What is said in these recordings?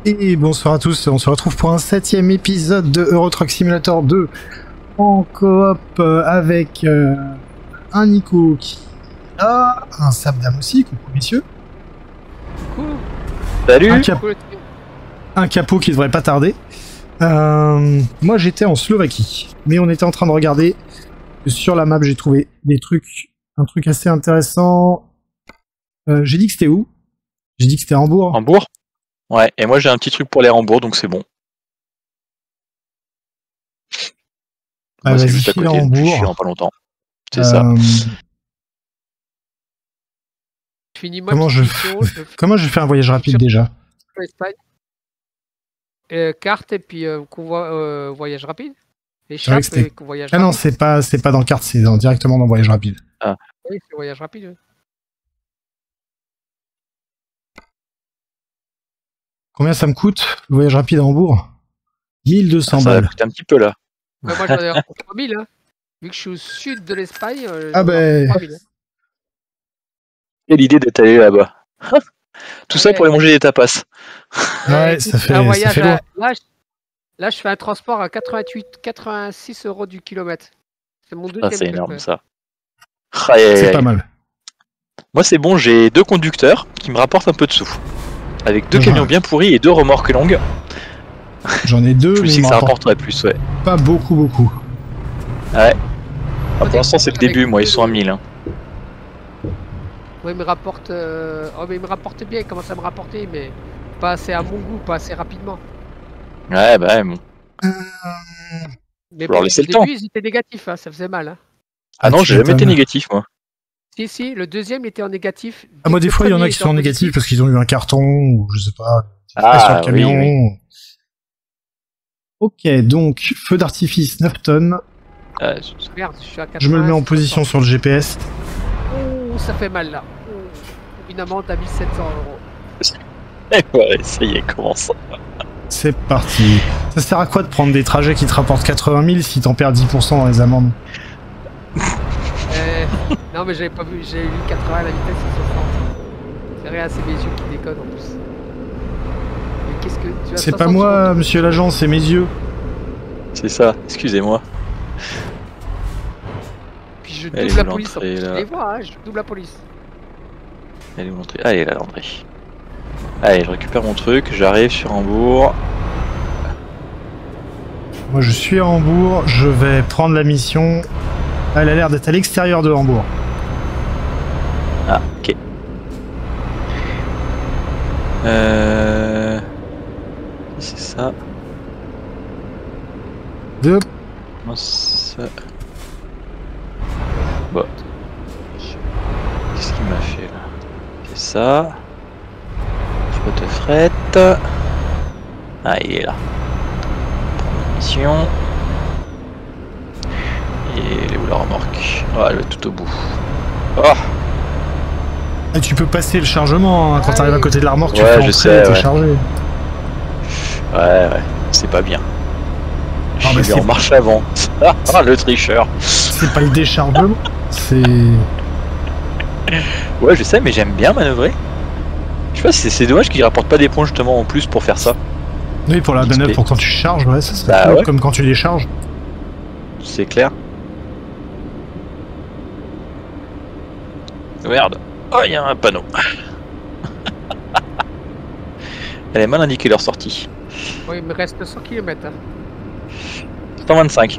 Et bonsoir à tous, on se retrouve pour un 7ème épisode de Euro Truck Simulator 2 en coop avec un Nico qui a un Sabdam aussi, coucou messieurs. Coucou. Salut. Un capot qui devrait pas tarder. Moi j'étais en Slovaquie, mais on était en train de regarder. Sur la map j'ai trouvé un truc assez intéressant. J'ai dit que c'était où? J'ai dit que c'était Hambourg. Hambourg? Ouais, et moi j'ai un petit truc pour les Hambourg, donc c'est bon. Ah, Moi, c'est vas-y, juste à côté, Hambourg. je suis en pas longtemps. C'est ça. Comment je fais un voyage rapide déjà? Carte et puis voyage rapide. Échappe et voyage rapide. Ah non, c'est pas dans carte, c'est directement dans voyage rapide. Ah. Oui, c'est voyage rapide. Oui. Combien ça me coûte le voyage rapide à Hambourg? 1200 balles. Ça va coûter un petit peu là. Ouais, moi j'en ai 3000, hein. Vu que je suis au sud de l'Espagne. Ah ben. 3000, hein. Quelle idée d'être allé là-bas. Tout ça pour aller manger des tapas. Ouais, ça fait loin. Là, je fais un transport à 86 € du kilomètre. C'est mon deuxième. Ah, c'est énorme ça. C'est pas mal. Moi c'est bon, j'ai 2 conducteurs qui me rapportent un peu de sous. Avec 2 camions bien pourris et 2 remorques longues. J'en ai 2, je me dis que ça rapporterait plus, ouais. Pas beaucoup. Ouais. Pour l'instant c'est le début, moi ils sont à 1000. Hein. Ouais, il me rapporte. Oh, mais il me rapporte bien, il commence à me rapporter, mais pas assez à mon goût, pas assez rapidement. Ouais, bah bon. Mais bon, laisser le temps. Ils étaient négatifs, hein, ça faisait mal. Hein. Ah non, j'ai jamais été négatif, moi. Si, le deuxième il était en négatif. Ah, moi, des fois, il y en a qui sont en négatif parce qu'ils ont eu un carton ou je sais pas. Sur le camion. Oui. Ok, donc, feu d'artifice 9 tonnes. Merde, je suis à 80, je me le mets en position sur le GPS. Oh, ça fait mal là. Une amende à 1700 €. Ouais, ça y est, commence. C'est parti. Ça sert à quoi de prendre des trajets qui te rapportent 80 000 si t'en perds 10% dans les amendes? Non, mais j'avais pas vu, j'ai eu 80 à la vitesse et 60. C'est rien, c'est mes yeux qui déconnent en plus. Mais qu'est-ce que tu as? C'est pas moi, monsieur l'agent, c'est mes yeux. C'est ça, excusez-moi. Puis je double la police, en plus. Je les vois, hein, je double la police. Elle est où l'entrée? Allez, là, l'entrée. Allez, je récupère mon truc, j'arrive sur Hambourg. Moi je suis à Hambourg, je vais prendre la mission. Elle a l'air d'être à l'extérieur de Hambourg. Ah, ok. C'est ça. Moi, ça. Bon. Qu'est-ce qu'il m'a fait là? C'est ça. Je te frette. Ah, il est là. Mission. Et elle est où la remorque? Oh, elle est tout au bout. Oh. Et tu peux passer le chargement hein, quand t'arrives à côté de la remorque, tu ouais, peux entrer et t'es chargé. Ouais, c'est pas bien. Je suis en marche avant. Ah, le tricheur. C'est pas le déchargement, c'est... Ouais, je sais, mais j'aime bien manœuvrer. Je sais pas, c'est dommage qu'il rapporte pas des points justement en plus pour faire ça. Oui, pour la manœuvre, pour quand tu charges, ouais, ça serait cool, comme quand tu décharges. C'est clair. Merde. Oh, il y a un panneau. Elle est mal indiquée leur sortie. Oui, il me reste 100 km. Hein. 125.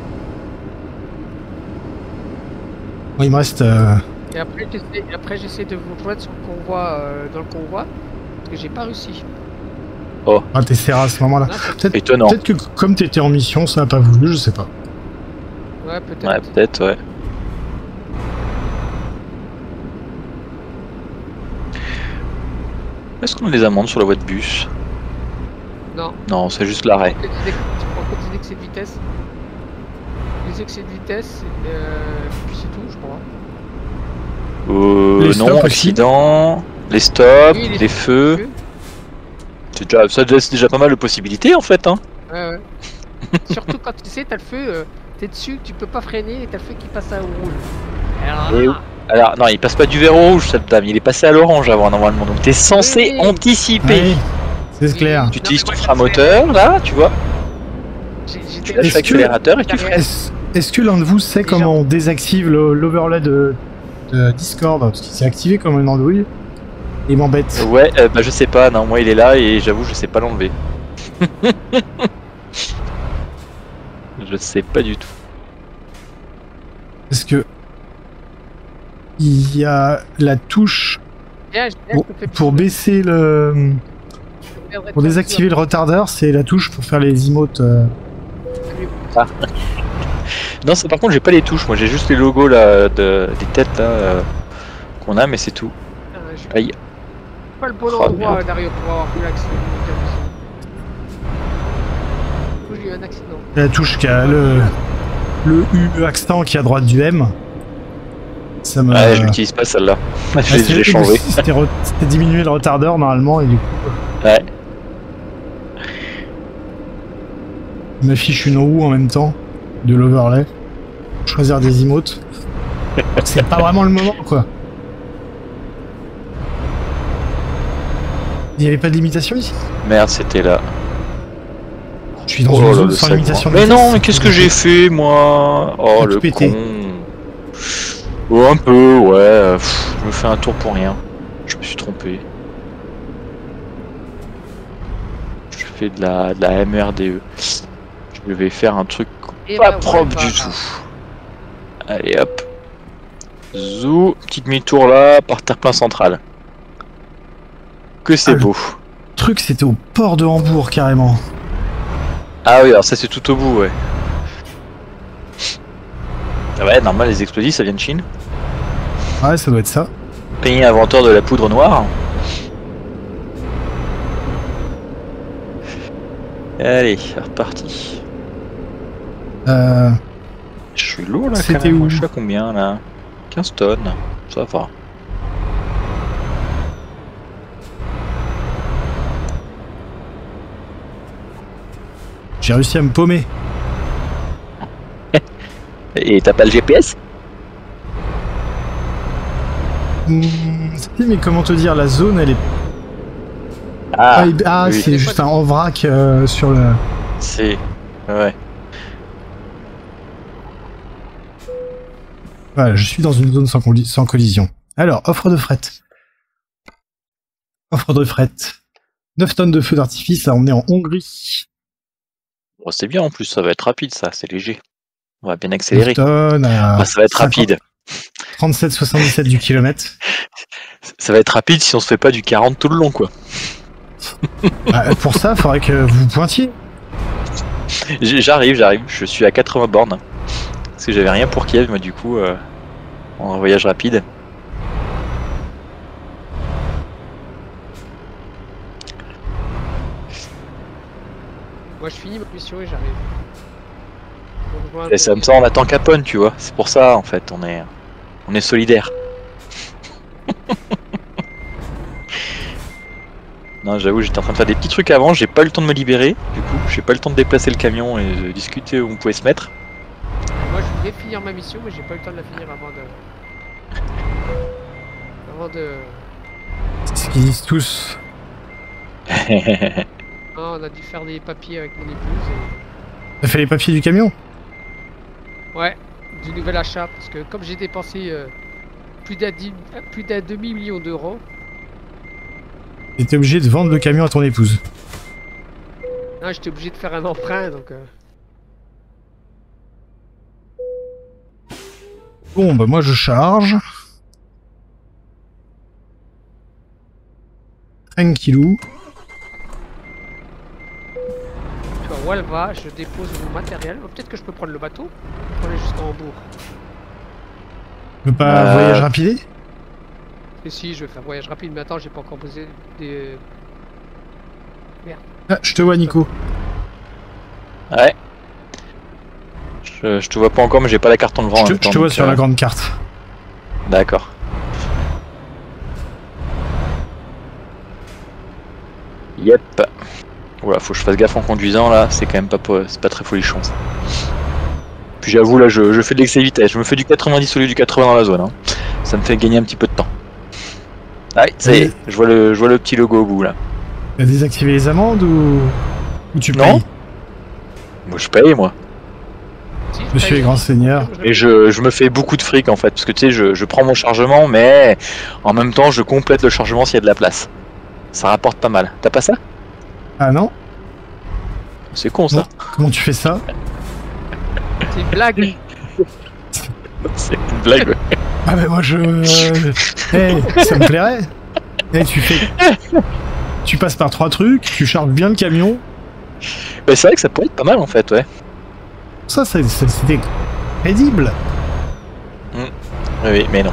Oui, il me reste... Et après, j'essaie de vous rejoindre sur le convoi, dans le convoi, parce que j'ai pas réussi. Oh. Ah, t'essaieras à ce moment-là. Étonnant. Peut-être que comme t'étais en mission, ça n'a pas voulu, je sais pas. Ouais, peut-être. Ouais, peut-être, ouais. Est-ce qu'on a des amendes sur la voie de bus? Non. Non, c'est juste l'arrêt. Tu prends des excès de vitesse. Les excès de vitesse, puis c'est tout, je crois. Non, accident, les stops, oui, les feux. C'est déjà pas mal de possibilités en fait. Hein. Ouais. Surtout quand tu sais, t'as le feu, t'es dessus, tu peux pas freiner et t'as le feu qui passe à rouge. Alors, non, il passe pas du vert au rouge cette dame, il est passé à l'orange avant normalement, donc t'es censé anticiper. Oui. C'est clair. Tu utilises ton frein moteur, là, tu vois. Tu lâches Est-ce l'accélérateur et tu freines. Est-ce que l'un de vous sait comment on désactive l'overlay de Discord? Parce qu'il s'est activé comme une andouille. Il m'embête. Ouais, bah je sais pas, non, moi il est là et j'avoue, je sais pas l'enlever. Je sais pas du tout. Parce que il y a la touche pour baisser le... Pour désactiver le retardeur, c'est la touche pour faire les emotes. Ah. Non, c'est par contre, j'ai pas les touches, moi j'ai juste les logos là, des têtes là qu'on a, mais c'est tout. Aïe. Pas le bon endroit, Dario, pour avoir vu l'accident. J'ai eu un accident. La touche qui a le U accent qui est à droite du M. Ça me... Ouais, je l'utilise pas celle-là. Je l'ai changé. C'était diminuer le retardeur normalement et du coup. Ouais. Il m'affiche une roue en même temps de l'overlay. Choisir des emotes. C'est pas vraiment le moment quoi. Il n'y avait pas de limitation ici? Merde, c'était là. Je suis dans une zone sans limitation de vitesse. Mais non, mais qu'est-ce que j'ai fait moi? Oh le con. Oh, un peu, ouais. Je me fais un tour pour rien. Je me suis trompé. Je fais de la MRDE. Je vais faire un truc pas propre du tout. Allez hop. Zou, petit demi-tour là, par terre-plein central. Que c'est beau. Le truc c'était au port de Hambourg carrément. Ah oui, alors ça c'est tout au bout, ouais. Ah ouais, normal, les explosifs ça vient de Chine. Ouais, ça doit être ça. Pays inventeur de la poudre noire. Allez, c'est reparti. Je suis lourd là quand même. Je suis à combien là? 15 tonnes, ça va. J'ai réussi à me paumer. Et t'as pas le GPS? Mais comment te dire, la zone elle est... Ah, oui. C'est juste un en vrac sur le... C'est... Ouais. Voilà, je suis dans une zone sans collision. Alors, offre de fret. Offre de fret. 9 tonnes de feu d'artifice à emmener en Hongrie. Bon, c'est bien en plus, ça va être rapide ça, c'est léger. On va bien accélérer. 9 tonnes à ça va être rapide. 37,77 du kilomètre. Ça va être rapide si on se fait pas du 40 tout le long quoi. Pour ça, il faudrait que vous pointiez. J'arrive, je suis à 80 bornes. Parce que j'avais rien pour Kiev, moi du coup, en voyage rapide. Moi je finis ma mission et j'arrive. Et ça me sent on attend Capone, tu vois. C'est pour ça en fait, on est solidaires. Non, j'avoue, j'étais en train de faire des petits trucs avant, j'ai pas eu le temps de me libérer, du coup, j'ai pas eu le temps de déplacer le camion et de discuter où on pouvait se mettre. Moi je voulais finir ma mission, mais j'ai pas eu le temps de la finir avant de... C'est ce qu'ils disent tous. Non, on a dû faire des papiers avec mon épouse et... T'as fait les papiers du camion? Ouais, du nouvel achat, parce que comme j'ai dépensé plus d'un demi-million d'euros... T'étais obligé de vendre le camion à ton épouse. Non, j'étais obligé de faire un emprunt, donc... Bon, bah moi je charge. Tranquillou. Je suis à Walva, je dépose mon matériel. Oh, peut-être que je peux prendre le bateau pour aller jusqu'à Hambourg. Tu veux pas voyage rapide? Et si, je vais faire voyage rapide, mais attends, j'ai pas encore posé des... Merde. Ah, je te vois Nico. Ouais. Je te vois pas encore, mais j'ai pas la carte en levant. Je te vois sur la grande carte. D'accord. Yep. Voilà, faut que je fasse gaffe en conduisant là, c'est quand même pas très folichon ça. Puis j'avoue là, je fais de l'excès de vitesse, je me fais du 90 au lieu du 80 dans la zone. Hein. Ça me fait gagner un petit peu de temps. Ah, ça y est, je vois le petit logo au bout là. Tu as désactivé les amendes ou tu payes? Non. Moi je paye moi. Si, je Monsieur paye. les grands seigneurs. Et je me fais beaucoup de fric en fait, parce que tu sais, je prends mon chargement, mais en même temps je complète le chargement s'il y a de la place. Ça rapporte pas mal. T'as pas ça? Ah non? C'est con ça. Non. Comment tu fais ça? C'est une blague. C'est une blague. Ouais. Ah mais moi je... Hey, ça me plairait. Hey, tu passes par 3 trucs, tu charges bien le camion. Bah, c'est vrai que ça pourrait être pas mal en fait, ouais. Ça, c'était crédible. Oui, mais non.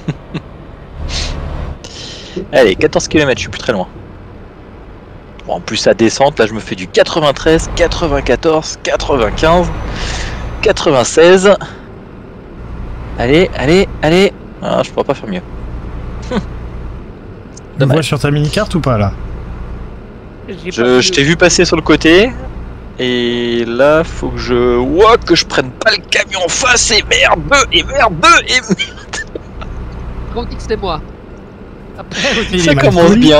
Allez, 14 km, je suis plus très loin. Bon, en plus, à descente, là, je me fais du 93, 94, 95, 96. Allez, allez, allez. Ah, je pourrais pas faire mieux. Tu Dommage. vois sur ta mini-carte ou pas là? Je t'ai vu passer sur le côté. Et là, faut que je... Ouah, que je prenne pas le camion en face. Et merde, et merde, et merde. On dit que c'était moi. Après, on dit... Il Ça est mal commence poli. bien.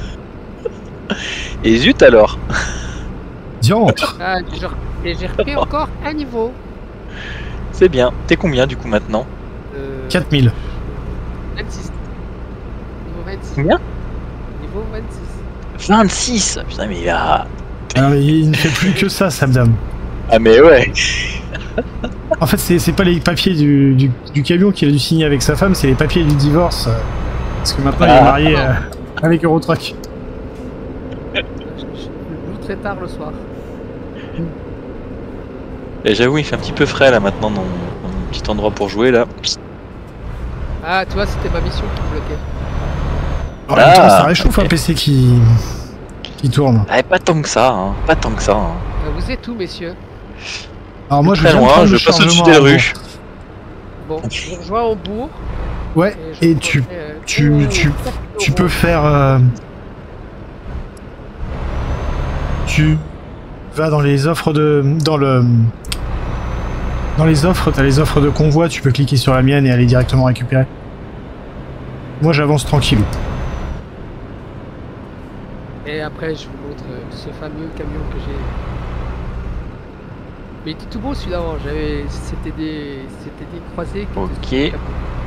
Et zut alors. Diantre. Ah, et j'ai repris encore un niveau. C'est bien. T'es combien du coup maintenant? 4000. 26. Niveau 26. Combien? Niveau 26. 26. Putain, mais il a... Ah, mais il ne fait plus que ça, Samdam. Ah mais ouais. En fait, c'est pas les papiers du camion qu'il a dû signer avec sa femme, c'est les papiers du divorce. Parce que maintenant il est marié avec Eurotruck. Je joue très tard le soir. Et j'avoue, il fait un petit peu frais là maintenant dans mon petit endroit pour jouer là. Ah, tu vois, c'était ma mission qui me bloquait. En même temps, ça Ah, réchauffe ok. un PC qui tourne. Ah, pas tant que ça, hein. Pas tant que ça. Hein. Vous êtes où, messieurs? Alors moi, je Très viens de loin, prendre je le passe au-dessus chargement des à rues. Bon, je rejoins au bourg. Ouais, je et prendrai, tu peux faire... Tu vas dans les offres de... Dans les offres, t'as les offres de convoi, tu peux cliquer sur la mienne et aller directement récupérer. Moi, j'avance tranquille. Et après, je vous montre ce fameux camion que j'ai. Mais il était tout beau celui d'avant. C'était des croisés. Qui Ok. étaient sur le capot.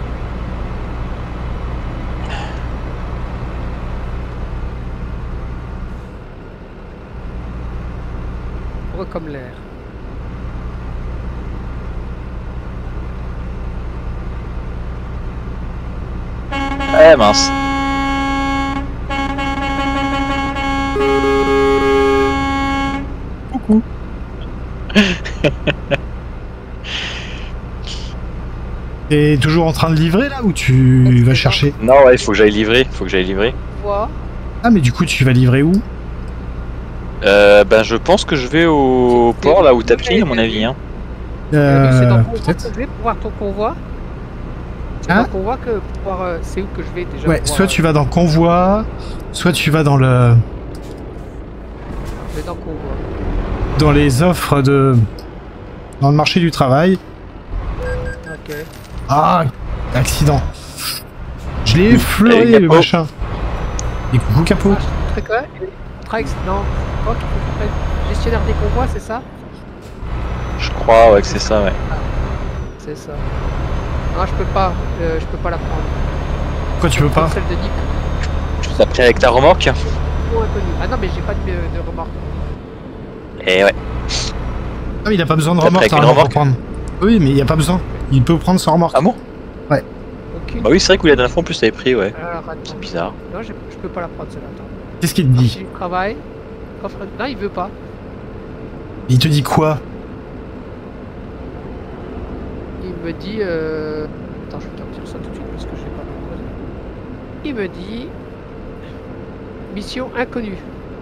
Heureux comme l'air. Eh mince. Coucou. T'es toujours en train de livrer là ou tu vas chercher? Non, ouais, il faut que j'aille livrer. Faut que j'aille livrer. Vois. Ah mais du coup tu vas livrer où? Ben, je pense que je vais au port là où t'as pris à mon avis. Hein. C'est dans le convoi Peut-être. que je vais pour voir ton convoi. C'est Hein dans le convoi que pour voir c'est où que je vais déjà. Ouais, pour soit voir, tu vas dans convoi, soit tu vas dans le... je vais dans le convoi. dans les offres de... dans le marché du travail. Ok. Ah, accident. Je l'ai Et effleuré le Capot. machin. Et coucou capot. Très quoi? Non. Quoi qu'il faut faire gestionnaire des convois, c'est ça? Je crois, ouais, que c'est ça, ouais. C'est ça. Non, je peux pas la prendre. Pourquoi tu veux pas? Celle de Nick. Tu t'as pris avec ta remorque? Trop inconnu. Ah non, mais j'ai pas de remorque. Eh ouais. Ah mais il a pas besoin de T'as remorque pris avec une normalement, pour remorque prendre. Oui mais il a pas besoin. Il peut prendre sans remorque. Ah bon? Aucune. Bah oui, c'est vrai que la dernière fois en plus t'avais pris, ouais. Alors attends. C'est bizarre. Non, je peux pas la prendre celle-là. Attends. Qu'est-ce qu'il te dit? J'ai du travail. Non, il veut pas. Il te dit quoi? Il me dit. Attends, je vais te dire ça tout de suite parce que je sais pas pourquoi. Il me dit. Mission inconnue.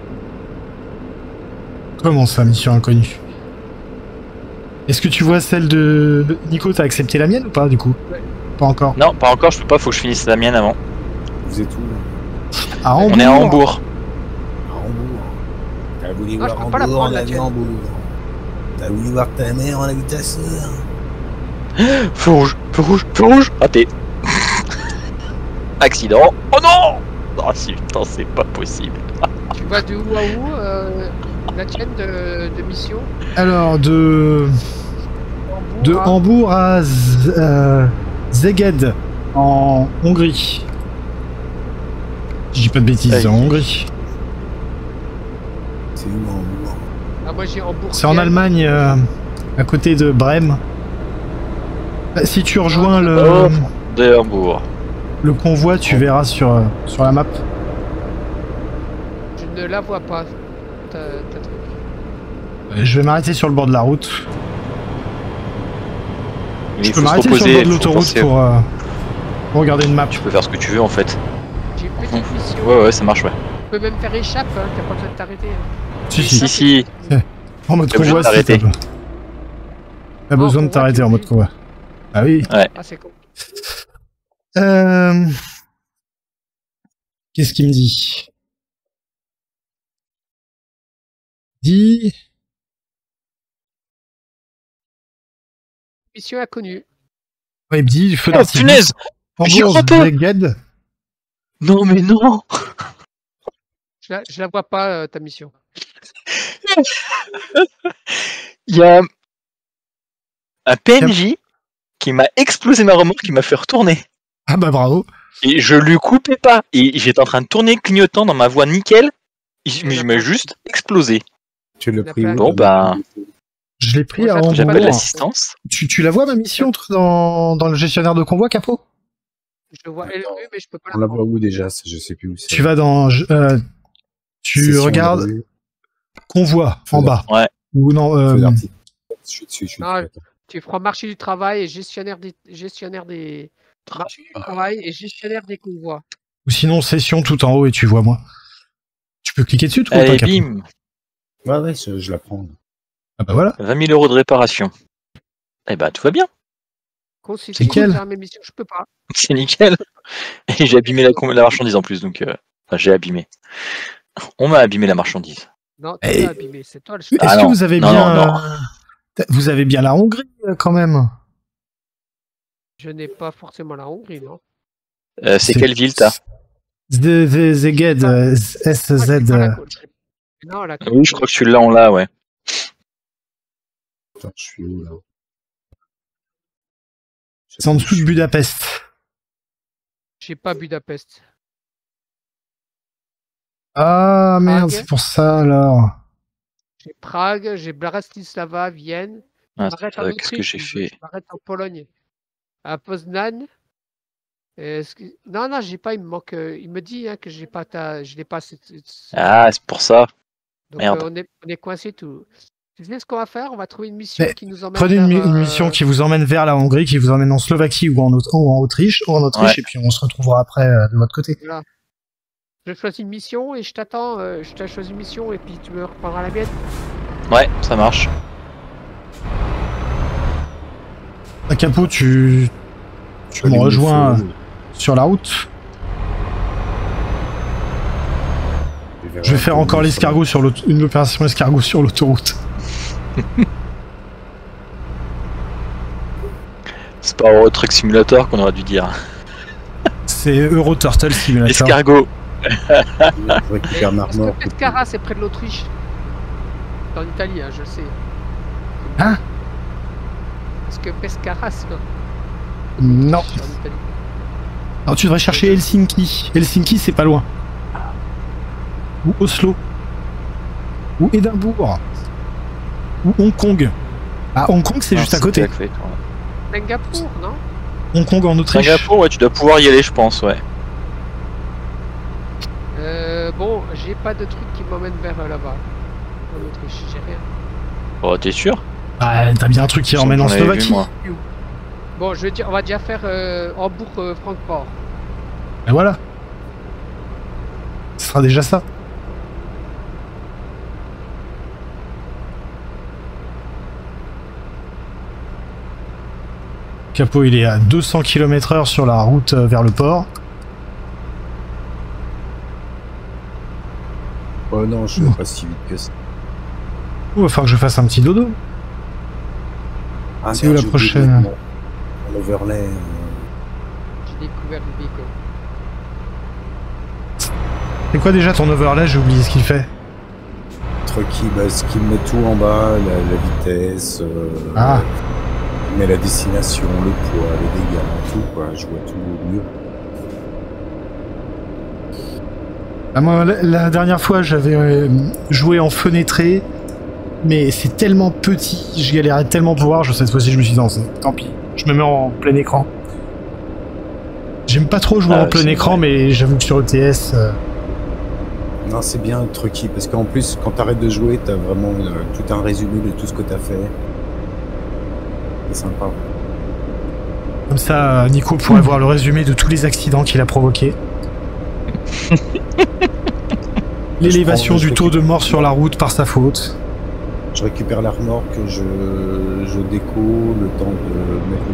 Comment ça, mission inconnue? Est-ce que tu vois celle de... Nico, t'as accepté la mienne ou pas du coup? Ouais. Pas encore. Non, pas encore, je peux pas, faut que je finisse la mienne avant. Vous êtes où là? À On est à Hambourg. À Hambourg. T'as voulu Non, je voir peux pas la Hambourg, prendre, on la a vu tienne. Hambourg. T'as voulu voir ta mère, on a vu ta soeur. Feu rouge, feu rouge, feu rouge. Raté. Accident. Oh non. Oh si, putain, c'est pas possible. Tu vas de où à où la tienne de mission? Alors, de Hambourg à Szeged, en Hongrie. Je dis pas de bêtises, en Hongrie. C'est où en Hambourg? Ah, moi j'ai Hambourg. C'est en Allemagne, à côté de Brême. Si tu rejoins De Hambourg. le convoi, tu verras sur la map. Je ne la vois pas. Ta truc. Je vais m'arrêter sur le bord de la route. Il Je faut peux se m'arrêter sur le reposer, bord de faut l'autoroute penser- pour regarder une map. Tu peux faire ce que tu veux en fait. J'ai une petite mission. Ouais, ça marche, ouais. Tu peux même faire échappe, hein, t'as pas besoin de t'arrêter. Hein. Si. En mode T'as besoin convoi, de t'arrêter. T'as besoin de convoi, t'arrêter tu en mode fais. convoi. Ah oui. Ah, c'est con. Qu'est-ce qu'il me dit? Mission inconnue. Ouais, il me dit, feu Oh d'artifice. punaise! J'y Hambourg, crois pas. Szeged. Non mais non! Je la vois pas, ta mission. Il y a un PNJ qui m'a explosé ma remorque, qui m'a fait retourner. Ah bah bravo. Et je lui coupais pas. Et j'étais en train de tourner clignotant dans ma voie nickel. Mais il m'a juste explosé. Tu l'as pris où? Bon bah, Je l'ai pris Bon, à ça, j'appelle Hambourg. l'assistance. Tu la vois ma mission dans le gestionnaire de convoi, Capot? Je vois LE, mais je peux pas On la la voit où déjà? Je sais plus où c'est. Tu vas dans... tu Session regardes de rue, convoi, Feu en bas. Ouais. Ou non... feu d'artifice. Je suis dessus, je suis Non, dessus. Tu feras marché du travail et gestionnaire des marché du travail et gestionnaire des convois. Ou sinon, session tout en haut et tu vois moi. Tu peux cliquer dessus, toi, ou Allez, pas, Capot? bim! Ouais, je la prends. Ah bah voilà. 20 000 € de réparation. Eh bah, tout va bien. Constitue nickel. faire mes missions, je peux pas. C'est nickel. Et j'ai abîmé la marchandise en plus, donc... Enfin, j'ai abîmé. On m'a abîmé la marchandise. Non, Et- tu l'as abîmé, c'est toi le Est-ce Ah que non. vous avez Non, bien... non. Vous avez bien la Hongrie, quand même. Je n'ai pas forcément la Hongrie, non. C'est quelle ville t'as? Szeged, Ah, SZ. j'ai pas la côte. Non, la côte. Oui, je crois que tu l'as en là, ouais. Attends, je suis où là? C'est en dessous de Budapest. J'ai pas Budapest. Ah merde, Prague. c'est pour ça alors. J'ai Prague, j'ai Bratislava, Vienne. Ah, Je m'arrête en qu'est-ce que Autriche, j'ai fait? Je m'arrête en Pologne. À Poznan. Non, j'ai pas, il me manque. Il me dit hein, que j'ai pas je l'ai pas. Ah, c'est pour ça. Donc merde. on est coincé tout. Tu sais ce qu'on va faire? On va trouver une mission Mais qui nous emmène Prenez vers, une mission qui vous emmène vers la Hongrie, qui vous emmène en Slovaquie ou en Autriche, Ouais. et puis on se retrouvera après de votre côté. Voilà. Je choisis une mission et je t'attends. Je t'ai choisi une mission et puis tu me reprendras la mienne. Ouais, ça marche. À Capot, tu me rejoins sur la route. Je vais faire encore l'escargot sur une opération escargot sur l'autoroute. C'est pas Euro Truck Simulator qu'on aurait dû dire. C'est Euro Turtle Simulator. Escargot. Je récupère ma Est-ce que remorque. Pescara c'est près de l'Autriche? C'est en Italie, hein, je le sais. Hein? Est-ce que Pescara c'est Non. en Italie? Alors tu devrais chercher Helsinki. Helsinki, c'est pas loin. Ou Oslo. Ou Édimbourg. Ou Hong Kong. Ah, Hong Kong, c'est juste à côté. Singapour, non? Hong Kong en Autriche. Singapour, ouais, tu dois pouvoir y aller, je pense, ouais. Bon, j'ai pas de truc qui m'emmène vers là-bas. En Autriche, j'ai rien. Oh, t'es sûr? Ah, t'as bien un truc qui emmène en J'en avais vu, Slovaquie. moi. Bon, je veux dire, on va déjà faire Hambourg-Francfort. Et voilà. Ce sera déjà ça. Capot, il est à 200 km/h sur la route vers le port. Oh non, je vais pas si vite que ça. Il va falloir que je fasse un petit dodo. Ah, C'est où merde, la j'ai prochaine oublié mon overlay. J'ai découvert le béco. C'est quoi déjà ton overlay? J'ai oublié ce qu'il fait. Trucky, ce qui met tout en bas, la vitesse, il met la destination, le poids, les dégâts, tout quoi, je vois tout mieux. Ah, moi, la dernière fois, j'avais joué en fenêtré, mais c'est tellement petit, je galérais tellement pour voir, cette fois-ci je me suis dit non, tant pis, je me mets en plein écran. J'aime pas trop jouer en plein écran, mais j'avoue que sur ETS... Non, c'est bien Trucky, parce qu'en plus, quand t'arrêtes de jouer, t'as vraiment tout un résumé de tout ce que t'as fait. C'est sympa. Comme ça, Nico pourrait voir le résumé de tous les accidents qu'il a provoqués. L'élévation du taux de mort sur la route par sa faute. Je récupère la remorque, je déco, le temps de mettre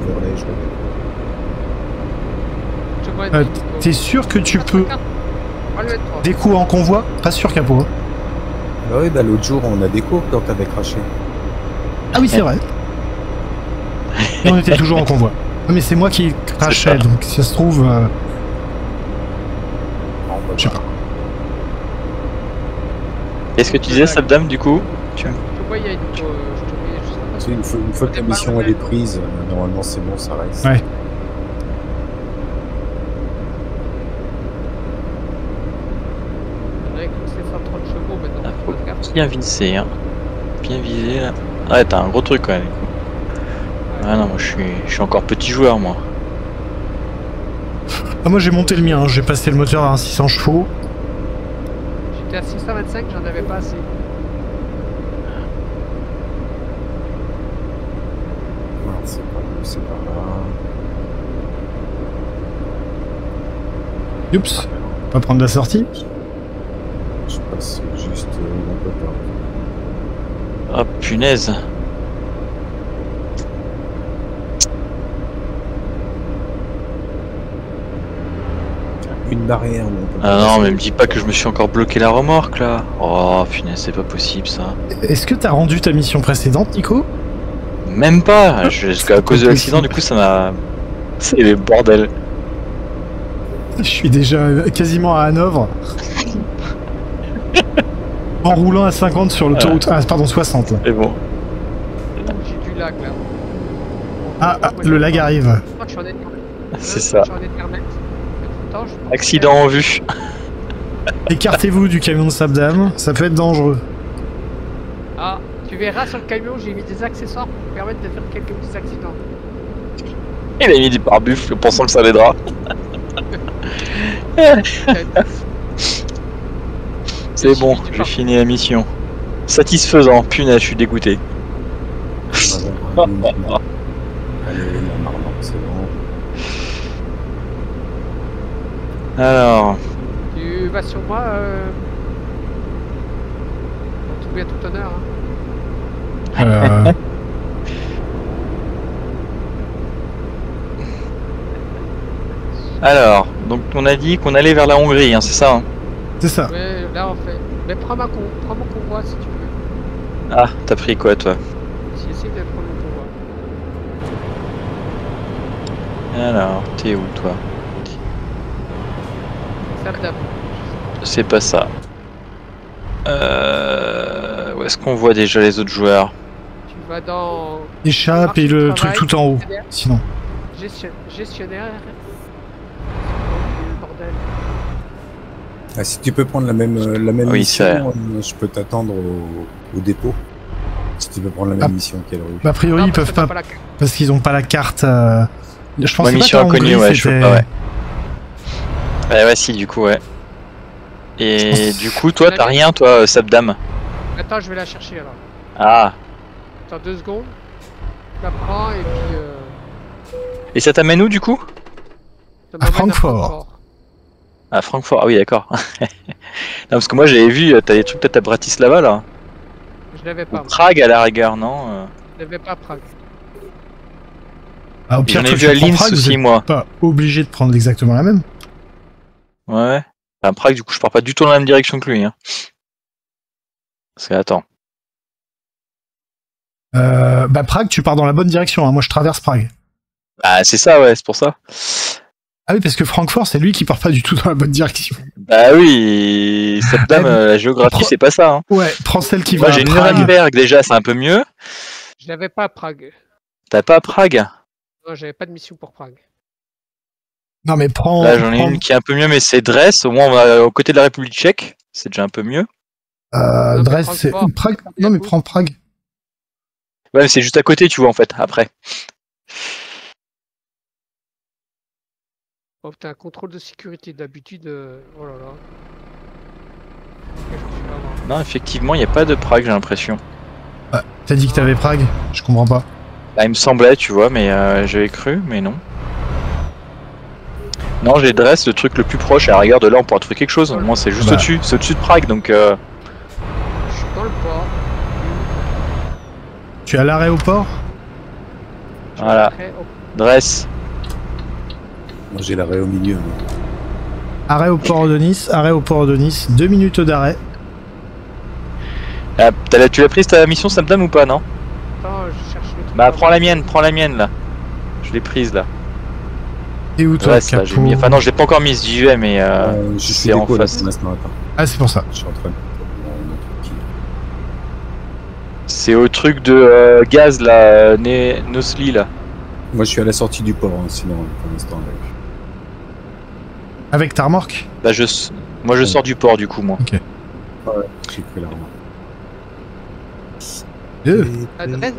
l'overlay, t'es sûr que tu peux déco en convoi? Pas sûr, Capo. Hein. Bah oui, l'autre jour on a déco quand t'avais craché. Ah oui, c'est vrai. Et on était toujours en convoi. Mais c'est moi qui crachais, donc si ça se trouve... Je sais pas. Qu'est-ce que tu disais, Sabdam, du coup? Une fois que la mission elle est prise, normalement c'est bon, ça reste. Ouais. Bien visé, hein. Bien visé, là. Ouais, t'as un gros truc, quand même. Ah non, moi, je suis encore petit joueur, moi. Ah, moi, j'ai monté le mien. Hein. J'ai passé le moteur à 600 chevaux. J'étais à 625, j'en avais pas assez. Non, c'est pas grave. Oups. Pas prendre la sortie. Je passe juste un peu par. Oh punaise. Une barrière. Ah non, mais me dis pas que je me suis encore bloqué la remorque là. Oh punaise, c'est pas possible ça. Est-ce que t'as rendu ta mission précédente, Nico? Même pas. À cause de l'accident, du coup, ça m'a. C'est le bordel. Je suis déjà quasiment à Hanovre. En roulant à 50 sur l'autoroute. Ah, pardon, 60 là. C'est bon. J'ai du lag là. Ah, le lag arrive. C'est ça. Attends, Accident en vue. Écartez-vous du camion de Sabdam, ça peut être dangereux. Ah, tu verras sur le camion, j'ai mis des accessoires pour permettre de faire quelques petits accidents. Il a mis du pare-buffle pensant que ça l'aidera. C'est bon, j'ai fini la mission. Satisfaisant, punaise, je suis dégoûté. Allez, la marmite, c'est bon. Alors. Tu vas sur moi, tout bien tout honneur. Hein. Alors, donc on a dit qu'on allait vers la Hongrie, hein, c'est ça hein? C'est ça. Ouais, là on fait. Mais prends mon convoi si tu veux. Ah, t'as pris quoi toi? Si, essaye de prendre le convoi. Alors, t'es où toi? Sabdam. C'est pas ça. Où est-ce qu'on voit déjà les autres joueurs? Tu vas dans... Échappe et le truc tout en haut, sinon. Gestionnaire. Bordel. Ah, si tu peux prendre la même Oui, mission, je peux t'attendre au dépôt. Si tu peux prendre la même mission qu'elle rue. A priori, ils peuvent pas, parce qu'ils ont pas la carte. Je pense que mission inconnue, ouais, je peux pas, ouais. Ouais, si, du coup, ouais. Et du coup, toi, t'as rien, toi, Sabdam? Attends, je vais la chercher alors. Ah. Attends 2 secondes. Je la prends et puis. Et ça t'amène où, du coup? À Francfort. À Francfort, ah oui, d'accord. Non, parce que moi, j'avais vu, t'as des trucs peut-être à Bratislava, là. Je l'avais pas. Prague, à la rigueur, non? Je l'avais pas à Prague. Ah, au pire, j'en ai vu à Linz aussi, moi. Pas obligé de prendre exactement la même. Ouais. Enfin, Prague, du coup, je pars pas du tout dans la même direction que lui. Hein. Parce que, attends. Prague, tu pars dans la bonne direction. Hein. Moi, je traverse Prague. Ah, c'est ça, ouais, c'est pour ça. Ah oui, parce que Francfort, c'est lui qui part pas du tout dans la bonne direction. Bah oui, cette dame, la géographie, c'est pas ça. Hein. Ouais, prends celle qui Moi, va j'ai à Prague. Nuremberg, déjà, c'est un peu mieux. Je l'avais pas à Prague. T'as pas à Prague? Non, j'avais pas de mission pour Prague. Non, mais prends... Là, j'en ai une qui est un peu mieux, mais c'est Dresde. Au moins, on va aux côtés de la République tchèque. C'est déjà un peu mieux. Non, Dresde, mais c'est... Francfort, Prague. c'est Non, mais cool. prends Prague. Ouais, mais c'est juste à côté, tu vois, en fait, après. Oh putain, contrôle de sécurité d'habitude. Oh là là. Qu'est-ce que je vais avoir? Non, effectivement, il n'y a pas de Prague, j'ai l'impression. T'as dit que t'avais Prague? Je comprends pas. Bah, il me semblait, tu vois, mais j'avais cru, mais non. Non, j'ai Dresde, le truc le plus proche, à la rigueur de là, on pourra trouver quelque chose. Moi, c'est juste Bah. au-dessus, c'est au-dessus de Prague, donc... Je suis dans le port. Tu es à l'arrêt au port? Voilà, Après, oh, Dresde. Moi j'ai l'arrêt au milieu. moi. Arrêt au port de Nice, arrêt au port de Nice. 2 minutes d'arrêt. Ah, tu l'as prise ta mission Samdam ou pas, non? attends, je cherche le truc. Bah, prends la mienne, là. Je l'ai prise, là. Et où toi, Dresde, là, j'ai Capot? mis... Enfin non, je l'ai pas encore mise, j'y vais, mais Je suis c'est en déco là face. pour l'instant. Attends. Ah, c'est pour ça. Je suis en train de. Mon autre outil. C'est au truc de gaz, là, Nosli, là. Moi je suis à la sortie du port, hein, sinon pour l'instant. Avec ta remorque? Bah, moi, je sors du port, du coup, moi. Ouais, j'ai pris la remorque. À Dresde.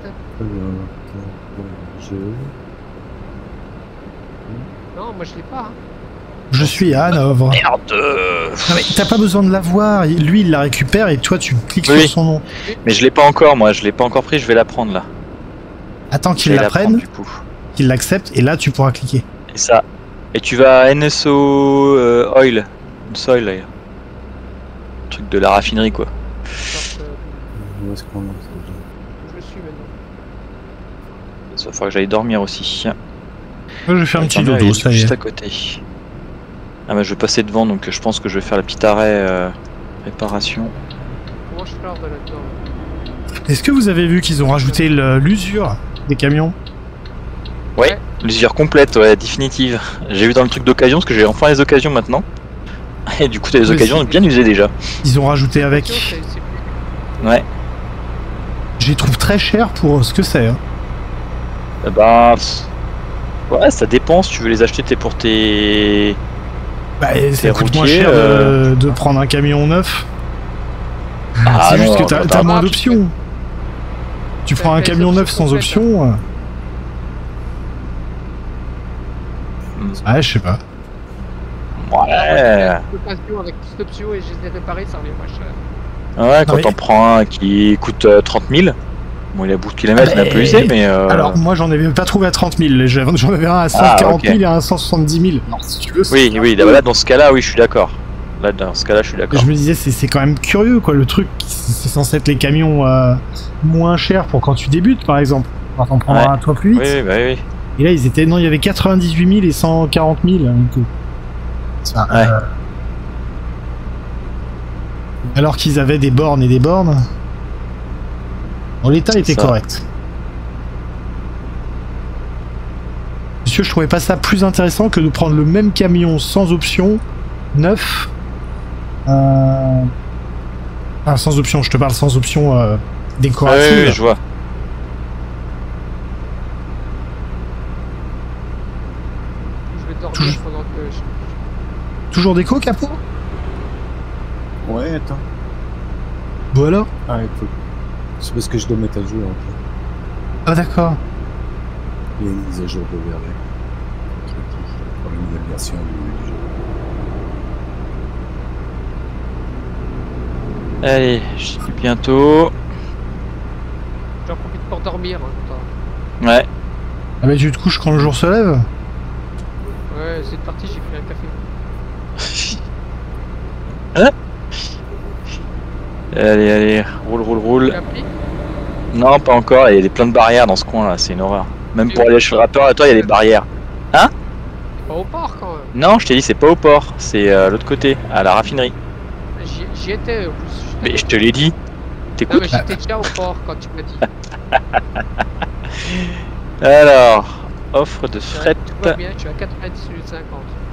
Non, moi je l'ai pas. Hein. Je suis à Hanovre. Merde. Non mais t'as pas besoin de la voir, lui il la récupère et toi tu cliques Oui. sur son nom. Mais je l'ai pas encore, moi, je l'ai pas encore pris, je vais la prendre, là. Attends Je qu'il vais la prendre, prenne, du coup. qu'il l'accepte et là tu pourras cliquer. Et ça. Et tu vas à NSO Oil. Soil, là. Truc de la raffinerie, quoi. Sorte, Où est-ce qu'on est où je suis maintenant. Ça va falloir que j'aille dormir aussi. Moi je vais faire un petit Dormir, il dodo, est ça y juste est. à côté. Ah bah je vais passer devant, donc je pense que je vais faire le petit arrêt réparation. Comment je pars de là-dedans? Est-ce que vous avez vu qu'ils ont rajouté l'usure des camions? Ouais, l'usure complète, ouais, définitive. J'ai vu dans le truc d'occasion, parce que j'ai enfin les occasions maintenant. Et du coup t'as les Oui, occasions bien usées déjà. Ils ont rajouté avec. C'est plus... Ouais. Je les trouve très chers pour ce que c'est. Hein. Bah... Ouais, ça dépend, si tu veux les acheter, t'es pour tes... Bah ça coûte moins routier, cher de prendre un camion neuf. Ah, c'est juste non, que t'as attends, moins attends. d'options. Tu prends un fait camion les neuf sans options option. Hmm. Ouais, je sais pas. Ouais. L'occasion avec plus d'options et je les ai réparés, ça revient moins cher. Ouais, quand mais- t'en prends un qui coûte 30 000, bon il a bout de kilomètres, il est un peu usé, mais... Alors moi j'en avais pas trouvé à 30 000, j'en avais un à 140 000 et un à 170 000. Non, si tu veux. Oui, oui, là, dans ce cas-là, oui, je suis d'accord. Là, dans ce cas-là, je suis d'accord. Je me disais c'est quand même curieux quoi, le truc, c'est censé être les camions moins chers pour quand tu débutes par exemple. Quand t'en prendras Ouais. un toi plus vite. Oui, bah oui. Et là ils étaient, non il y avait 98 000 et 140 000. Donc, ça, Ouais. alors qu'ils avaient des bornes et des bornes. Bon, l'état était Ça. correct. Monsieur, je trouvais pas ça plus intéressant que de prendre le même camion sans option, neuf. Enfin, sans option, je te parle sans option décorative. Oui, je vois. Je vais dormir Toujours- pendant que je... Toujours déco, capot? Ouais, attends. Bon alors? Ah, écoute. C'est parce que je dois mettre à jour un peu. Ah d'accord. Il y a une mise à jour de VRV. Pour la nouvelle version du jeu. Allez, j'y suis bientôt. J'en profite pour dormir. Hein, Ouais. Ah mais tu te couches quand le jour se lève? ouais, c'est parti, j'ai pris un café. Allez, allez, roule, roule, Tu roule. l'as pris? Non, pas encore, il y a plein de barrières dans ce coin là, c'est une horreur. Même pour aller chez le rappeur, à toi, il y a des barrières. C'est pas au port quand même. Non, je t'ai dit, c'est pas au port, c'est l'autre côté, à la raffinerie. J'y étais en plus. Mais je te l'ai dit. Non, T'écoutes? mais j'étais déjà au port quand tu m'as dit. Alors, offre de fret. Tout va bien, je suis à 98,50.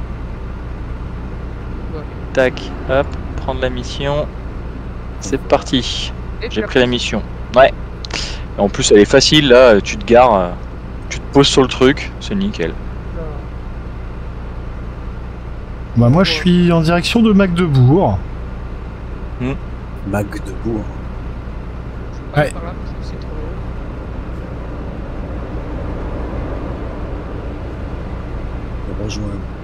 tac, hop, prendre la mission. C'est parti. Et J'ai puis pris la mission. Ouais. Et en plus, elle est facile là. Tu te gares, tu te poses sur le truc, c'est nickel. Bah moi je suis en direction de Magdebourg. Magdebourg. Ouais. Par là, parce que c'est trop long. On rejoint.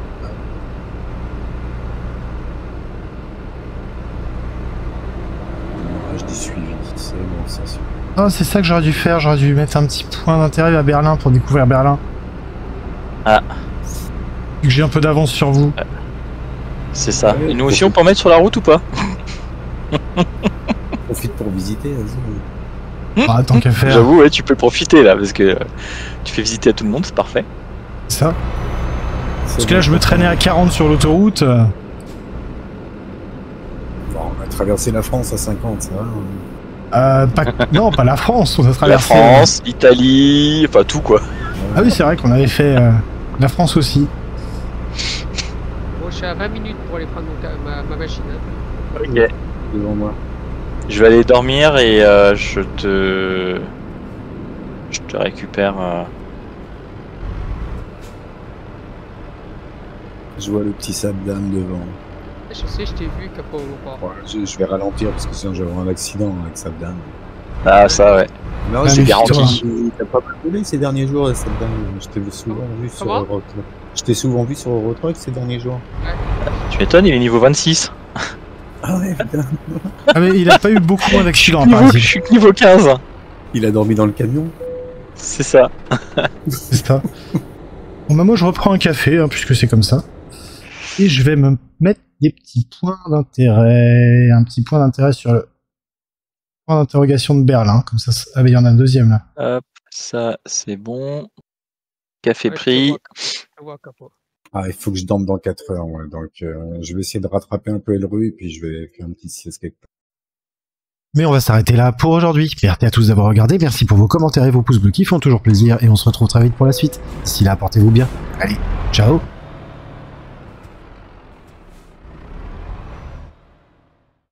Je dis suivi, c'est bon, ça c'est. Ah c'est ça que j'aurais dû faire, j'aurais dû mettre un petit point d'intérêt à Berlin pour découvrir Berlin. Ah. Vu que j'ai un peu d'avance sur vous. C'est ça. Et nous aussi, on peut en mettre sur la route ou pas? Profite pour visiter, vas-y. Ah tant qu'à faire. J'avoue, ouais, tu peux profiter là, parce que tu fais visiter à tout le monde, c'est parfait. C'est ça. Parce que là je me traînais à 40 sur l'autoroute. Bon, on a traversé la France à 50, ça va. Non, pas la France, on a La traversé. France, l'Italie, enfin tout quoi. Ah oui, c'est vrai qu'on avait fait la France aussi. Bon, je suis à 20 minutes pour aller prendre ma machine. Hein. Ok. Devant moi. Je vais aller dormir et je te récupère. Je vois le petit sable d'âme devant. Je sais, je t'ai vu, Capo, ou pas. Ouais, je vais ralentir parce que sinon j'aurai un accident avec sable d'âme. Ah ça ouais. Non, c'est garanti. T'as pas roulé ces derniers jours, la sable d'âme. Je t'ai souvent vu sur Eurotruck. Je t'ai souvent vu sur Eurotruck ces derniers jours. Tu m'étonnes, il est niveau 26. Ah ouais, putain. Ah mais il a pas eu beaucoup moins d'accidents. Je suis que niveau 15. Il a dormi dans le camion. C'est ça. C'est ça. Bon bah moi je reprends un café, hein, puisque c'est comme ça. Et je vais me mettre des petits points d'intérêt. Un petit point d'intérêt sur le point d'interrogation de Berlin. Comme ça, ah mais il y en a un deuxième là. Hop, ça c'est bon. Café pris. Je te vois, Capo. Ah, il faut que je dorme dans 4 heures, ouais. Donc, je vais essayer de rattraper un peu le rue et puis je vais faire un petit sieste quelque part. Mais on va s'arrêter là pour aujourd'hui. Merci à tous d'avoir regardé. Merci pour vos commentaires et vos pouces bleus qui font toujours plaisir. Et on se retrouve très vite pour la suite. D'ici là, portez-vous bien. Allez, ciao!